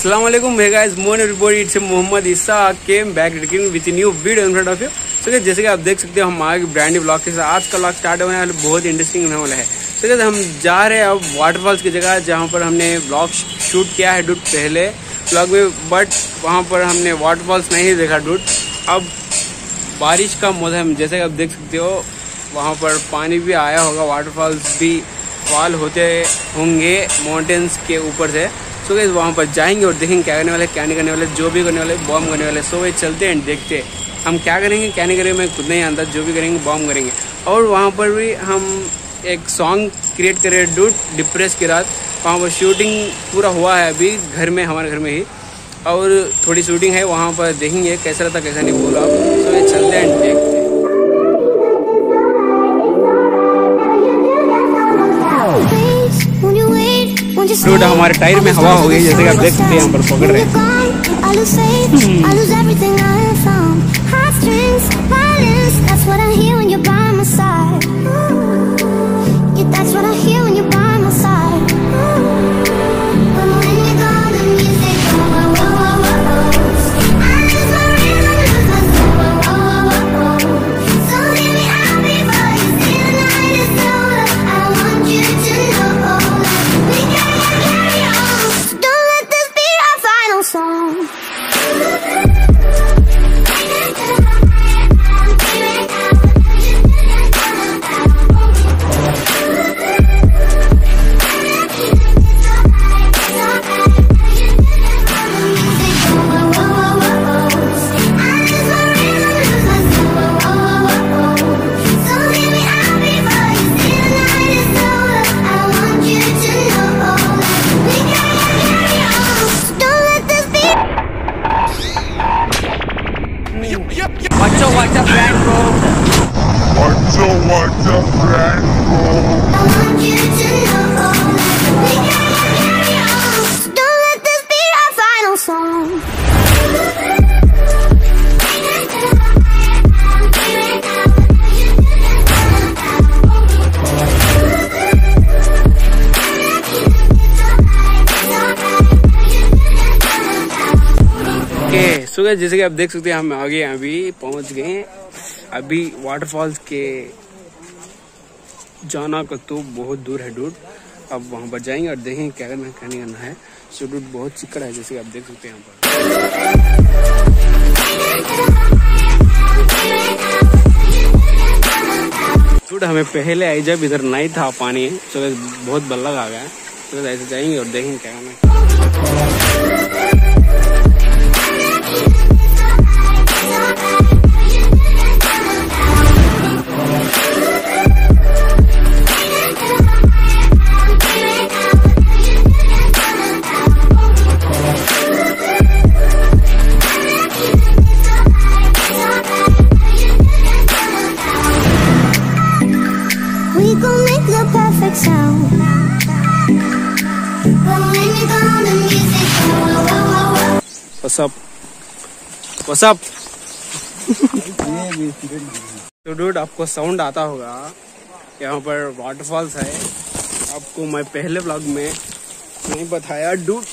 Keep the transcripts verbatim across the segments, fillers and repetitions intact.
अस्सलाम वालेकुम, hey guys, morning report, it's Mohammad ishaq came back again with a new video in front of you. So guys, जैसे कि आप देख सकते हो हम आगे ब्रांड न्यू ब्लॉग के साथ आज का ब्लॉग स्टार्ट होने वाला बहुत इंटरेस्टिंग होने वाला है। तो guys, हम जा रहे हैं अब वाटरफॉल्स की जगह जहाँ पर हमने ब्लॉग शूट किया है डूड पहले ब्लॉग में, बट वहाँ पर हमने वाटरफॉल्स नहीं देखा डूड। अब बारिश का मौसम जैसे कि आप देख सकते हो वहाँ पर पानी भी आया होगा, वाटरफॉल्स भी फॉल होते होंगे माउंटेन्स के ऊपर से। सो गाइस वहाँ पर जाएंगे और देखेंगे क्या करने वाले क्या नहीं करने वाले, जो भी करने वाले बॉम्ब करने वाले। सो गाइस चलते हैं देखते हैं हम क्या करेंगे क्या नहीं करेंगे, मैं खुद नहीं जानता, जो भी करेंगे बॉम्ब करेंगे। और वहाँ पर भी हम एक सॉन्ग क्रिएट करें डूड डिप्रेस की रात, वहाँ पर शूटिंग पूरा हुआ है अभी घर में, हमारे घर में ही, और थोड़ी शूटिंग है वहाँ पर, देखेंगे कैसा रहता कैसा नहीं बोला। सो गाइस चलते हैं देखते हैं। डूड हमारे टायर में हवा हो गई, जैसे कि आप देख सकते हैं यहाँ पर पकड़ रहे हैं। Watch out, watch out, brand bro. Watch out, watch out, brand bro. I want you to know we gotta carry on. Don't let this be our final song. Okay so guys जैसे कि आप देख सकते हैं हम आगे अभी पहुंच गए हैं। अभी वाटरफॉल्स के जाना का तो बहुत दूर है डूड, अब वहां पर जाएंगे और देखेंगे क्या करना क्या नहीं करना है। सो डूड बहुत चिकड़ है जैसे कि आप देख सकते हैं यहाँ पर। डूड हमें पहले आई जब इधर नहीं था पानी, सो बहुत बल्ला आ गया, तो ऐसे जाएंगे और देखेंगे क्या करना है। We gon' make the perfect sound. But when you go the music, whoa, whoa, whoa. What's up? What's up? तो डूड आपको साउंड आता होगा, यहाँ पर वाटरफॉल्स है, आपको मैं पहले व्लॉग में नहीं बताया डूड।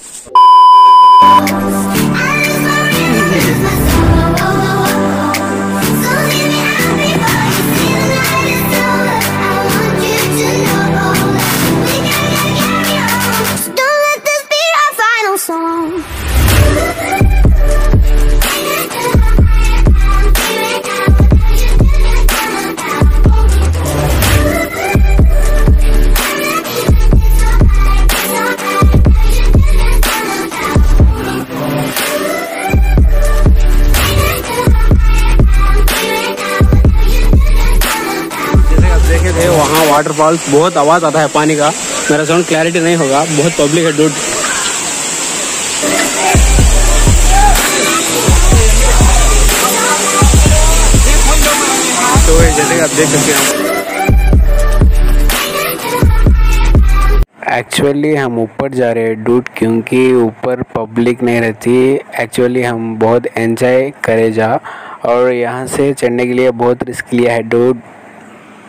वहाँ वाटरफॉल्स बहुत आवाज आता है पानी का, मेरा साउंड क्लैरिटी नहीं होगा, बहुत पब्लिक है डूड। तो जैसे कि आप देख सकते हैं एक्चुअली हम ऊपर जा रहे हैं डूड, क्योंकि ऊपर पब्लिक नहीं रहती। एक्चुअली हम बहुत एंजॉय करे जा, और यहाँ से चढ़ने के लिए बहुत रिस्क लिया है डूड।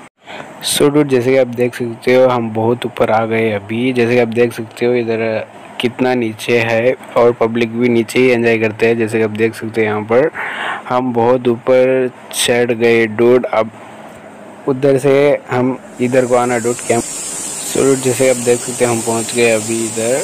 सो डूड जैसे कि आप देख सकते हो हम बहुत ऊपर आ गए अभी, जैसे कि आप देख सकते हो इधर कितना नीचे है और पब्लिक भी नीचे ही एंजॉय करते हैं। जैसे कि आप देख सकते हैं यहाँ पर हम बहुत ऊपर चढ़ गए डूड। अब उधर से हम इधर को आना डूड कैंप। सो जैसे आप देख सकते हैं हम पहुँच गए अभी इधर।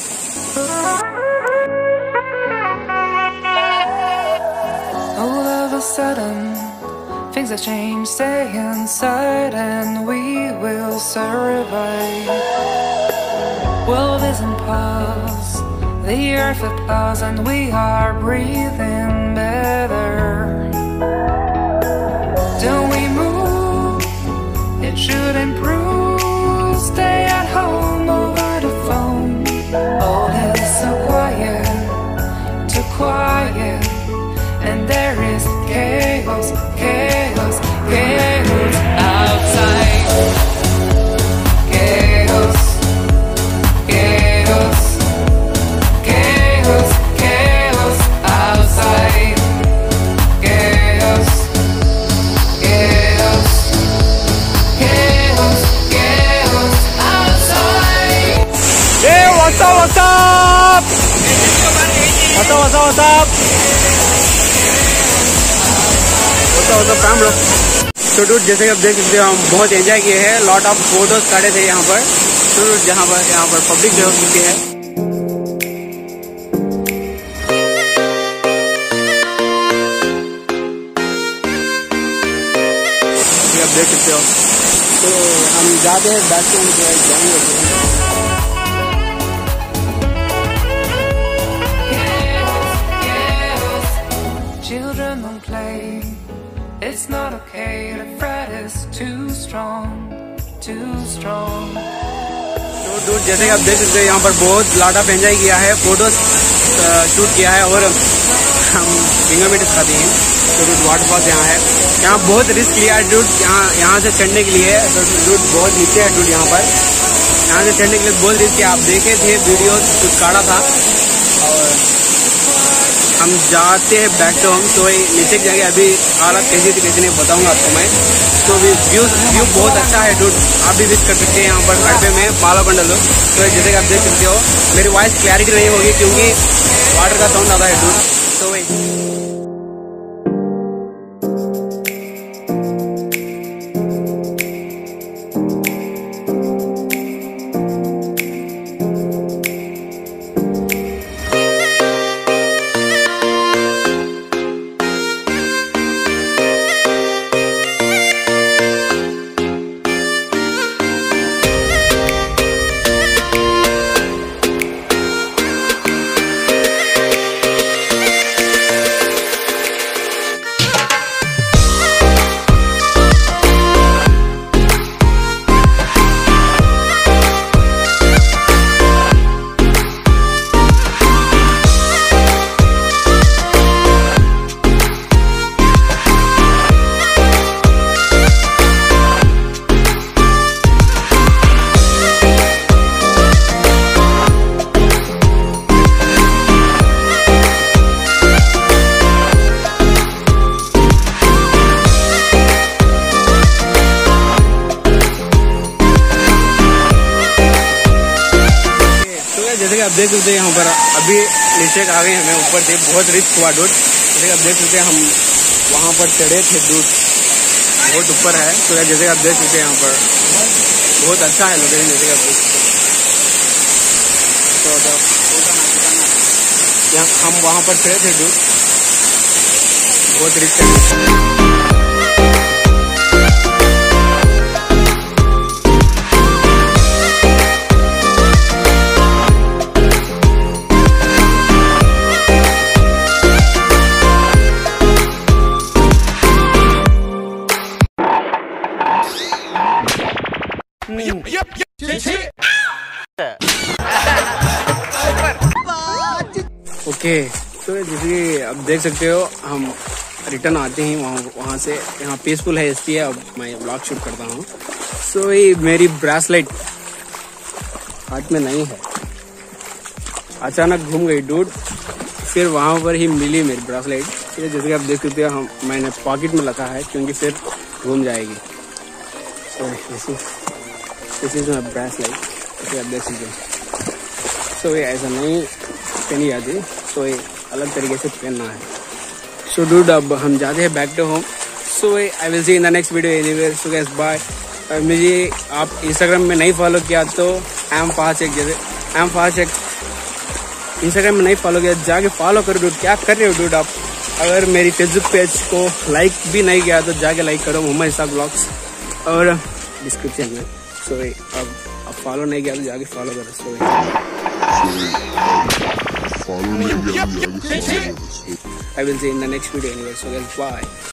Things have changed, stay inside and we will survive. World is in pause, the earth applauds and we are breathing better. Don't we move, it should improve. Stay at home over the phone. All is so quiet, too quiet. And there is chaos, chaos, chaos outside. Chaos, chaos, chaos, chaos outside. Chaos, chaos, chaos, chaos outside. Hey, what's up, what's up? What's up, what's up, what's up? तो dude जैसे कि आप देख सकते हो हम बहुत enjoy किए हैं। लॉट ऑफ फोटोज काटे थे यहाँ पर। तो जहाँ पर यहाँ पर पब्लिक जो होती है आप देख सकते हो। तो हम जाते हैं बैक टू जाएंगे। Children don't play. It's not okay. The threat is too strong, too strong. तो दूर जैसे कि आप देख सकते हैं यहाँ पर बहुत लॉट ऑफ एंजॉय किया है, फोटोज शूट किया है और हम फिंगरप्रिंट्स खाते हैं। तो दूर वाटरफॉल्स यहाँ है। यहाँ बहुत रिस्क लिया है डूड यहाँ यहाँ से चढ़ने के लिए। तो डूड बहुत नीचे है डूड यहाँ पर। यहाँ से चढ़ने के लिए बहुत रिस्क है। आप देखे थे वीडियो कुछ काटा था। और हम जाते हैं बैक टू होम। तो नीचे की जगह अभी हालत कैसी थी कैसे नहीं बताऊंगा आपको मैं। तो व्यू व्यू बहुत अच्छा है डूड। आप भी विजिट कर सकते हैं यहाँ पर अड्डे में पालाकोंडलू। तो जैसे कि आप देख सकते हो मेरी वॉइस क्लैरिटी नहीं होगी क्योंकि वाटर का साउंड आता है डूड। तो वही जैसे कि आप देख सकते हैं यहाँ पर अभी नीचे आ गए हमें ऊपर से बहुत रिस्क हुआ डूड। जैसे कि आप देख सकते हैं हम वहाँ पर चढ़े थे डूड बहुत ऊपर है। तो जैसे कि आप देख सकते हैं यहाँ पर बहुत अच्छा है लोकेशन। जैसे कि आप देख सकते हैं तो यहाँ हम वहाँ पर चढ़े थे डूड बहुत रिस्क है। ओके तो जैसे कि आप देख सकते हो हम रिटर्न आते हैं वहाँ वहाँ से। यहाँ पीसफुल है इसलिए अब मैं ब्लॉग शूट करता हूँ। सो ये मेरी ब्रेसलेट हाथ में नहीं है, अचानक घूम गई डूड। फिर वहाँ पर ही मिली मेरी ब्रेसलेट। जैसे कि आप देख सकते हो हम मैंने पॉकेट में रखा है क्योंकि फिर घूम जाएगी। So this is my bracelet. जैसे आप देख सकते हो सो ये ऐसा नहीं पहनी जाती, सो ये अलग तरीके से पहनना है। सो डूड अब हम जाते हैं back to home. So I will see in the next video anywhere. So guys bye. मुझे आप इंस्टाग्राम में नहीं फॉलो किया तो आई एम फास्ट एक जैसे आई एम फास्ट एक इंस्टाग्राम में नहीं फॉलो किया जाके फॉलो करो डूड। क्या कर रहे हो डूड आप? अगर मेरी फेसबुक पेज को लाइक भी नहीं किया तो जाके लाइक करो, मोहम्मद इशाक ब्लॉग्स और डिस्क्रिप्शन में। सो अब अब फॉलो नहीं किया तो जाके फॉलो करो। So I will see in the next video anyway. So guys bye.